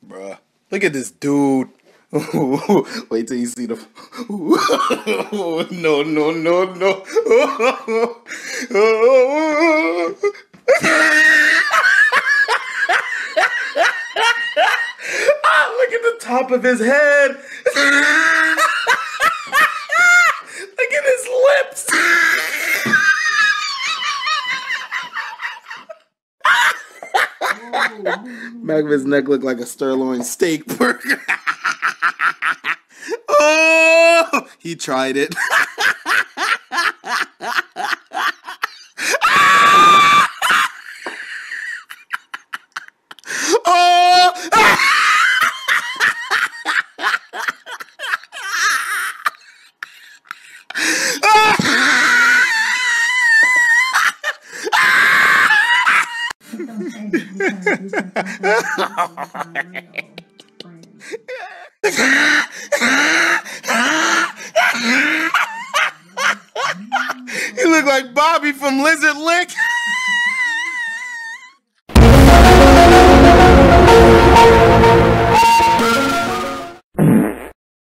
Bruh. Look at this dude. Wait till you see the. No, no, no, no. Look at the top of his head. Look at his lips. Back of his neck looked like a sirloin steak burger. Oh, he tried it. Oh. You look like Bobby from Lizard Lick.